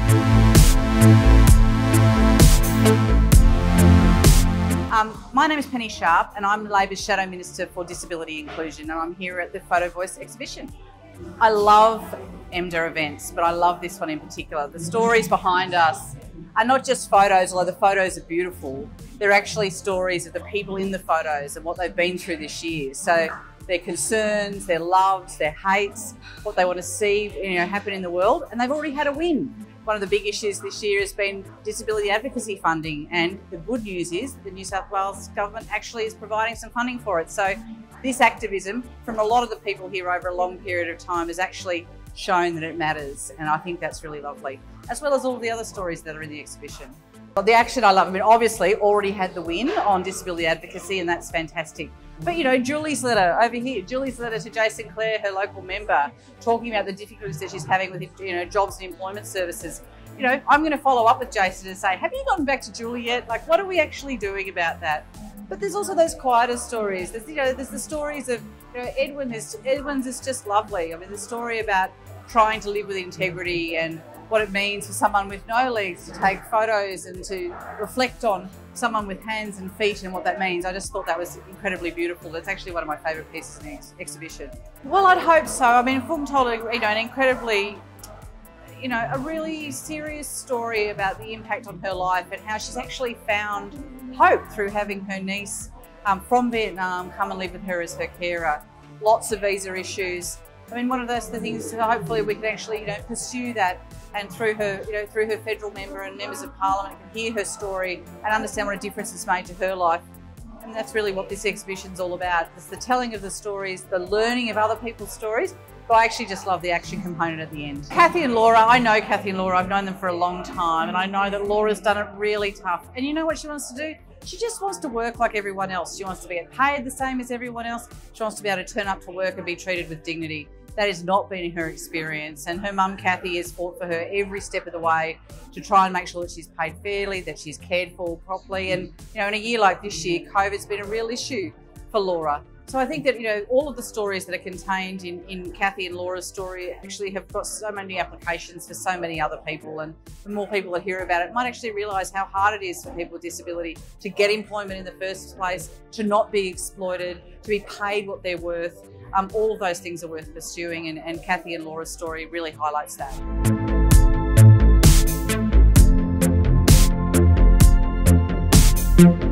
My name is Penny Sharpe and I'm Labor's Shadow Minister for Disability Inclusion, and I'm here at the PhotoVoice exhibition. I love MDAA events, but I love this one in particular. The stories behind us are not just photos, although the photos are beautiful. They're actually stories of the people in the photos and what they've been through this year. So their concerns, their loves, their hates, what they want to see happen in the world, and they've already had a win. One of the big issues this year has been disability advocacy funding, and the good news is that the New South Wales government actually is providing some funding for it. So this activism from a lot of the people here over a long period of time has actually shown that it matters, and I think that's really lovely, as well as all the other stories that are in the exhibition. Well, the action I love, obviously already had the win on disability advocacy, and that's fantastic. But Julie's letter over here, Julie's letter to Jason Clare, her local member, talking about the difficulties that she's having with jobs and employment services. I'm going to follow up with Jason and say, have you gotten back to Julie yet? Like, what are we actually doing about that? But there's also those quieter stories. There's the stories of Edwin's is just lovely. The story about trying to live with integrity and what it means for someone with no legs to take photos and to reflect on someone with hands and feet and what that means. I just thought that was incredibly beautiful. That's actually one of my favourite pieces in the exhibition. Well, I'd hope so. Fulton told an incredibly, a really serious story about the impact on her life and how she's actually found hope through having her niece from Vietnam come and live with her as her carer. Lots of visa issues. One of those things, hopefully we can actually, pursue that, and through her federal member and members of parliament can hear her story and understand what a difference it's made to her life. And that's really what this exhibition's all about. It's the telling of the stories, the learning of other people's stories, but I actually just love the action component at the end. Kathy and Laura, I know Kathy and Laura, I've known them for a long time, and I know that Laura's done it really tough. And you know what she wants to do? She just wants to work like everyone else. She wants to get paid the same as everyone else. She wants to be able to turn up to work and be treated with dignity. That has not been her experience, and her mum Kathy has fought for her every step of the way to try and make sure that she's paid fairly, that she's cared for properly. And in a year like this year, COVID's been a real issue for Laura. So I think that all of the stories that are contained in Kathy and Laura's story actually have got so many applications for so many other people, and the more people that hear about it might actually realise how hard it is for people with disability to get employment in the first place, to not be exploited, to be paid what they're worth. All of those things are worth pursuing, and Kathy and Laura's story really highlights that.